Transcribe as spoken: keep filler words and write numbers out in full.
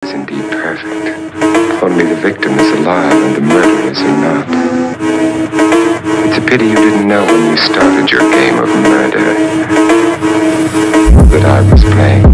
is indeed perfect. Only the victim is alive and the murderers are not. It's a pity you didn't know when you started your game of murder that I was playing